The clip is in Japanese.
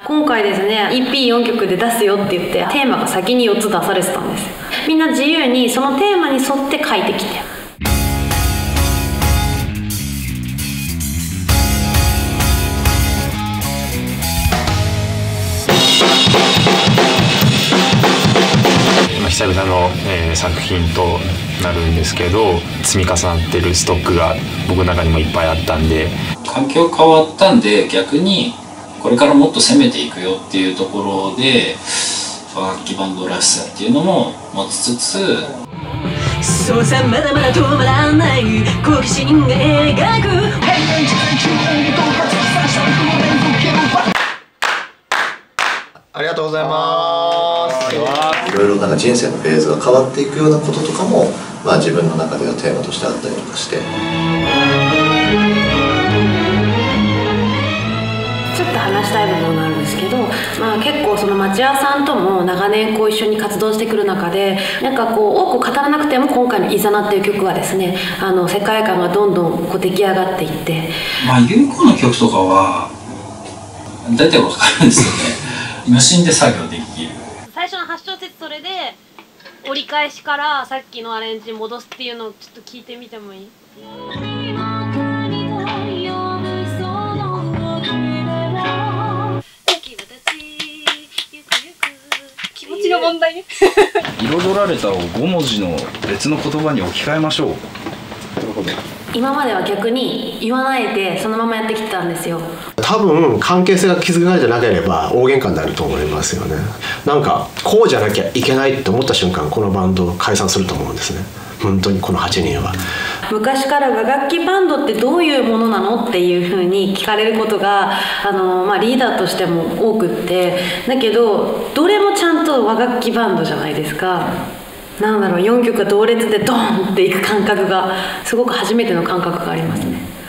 今回ですね EP4 曲で出すよって言ってテーマが先に4つ出されてたんです。みんな自由にそのテーマに沿って書いてきて、 久々の、作品となるんですけど、積み重なってるストックが僕の中にもいっぱいあったんで、 環境変わったんで逆にこれからもっと攻めていくよっていうところで楽器バンドらしさっていうのも持ちつつ、 そうさまだまだ止まらない好奇心が描くありがとうございます。 いろいろなんか人生のフェーズが変わっていくようなこととかも、自分の中ではテーマとしてあったりとかして。 ちょっと話したい部分があるんですけど、結構その町屋さんとも長年こう一緒に活動してくる中で、なんかこう多く語らなくても今回の「いざな」っていう曲はですね、世界観がどんどんこう出来上がっていって、 有効な曲とかは大体わかるんですよね。マシンで作業できる。 最初の8小節それで折り返しからさっきのアレンジに戻すっていうのをちょっと聞いてみてもいい？気持ちの問題ね。 彩られたを5文字の別の言葉に置き換えましょう。なるほど。 今までは逆に言わないでそのままやってきてたんですよ。 多分関係性が築かれてなければ大喧嘩になると思いますよね。なんかこうじゃなきゃいけないって思った瞬間、このバンド解散すると思うんですね。本当にこの8人は。 昔から和楽器バンドってどういうものなのっていうふうに聞かれることがリーダーとしても多くって、だけどどれもちゃんと和楽器バンドじゃないですか。4曲が同列でドーンっていく感覚がすごく初めての感覚がありますね。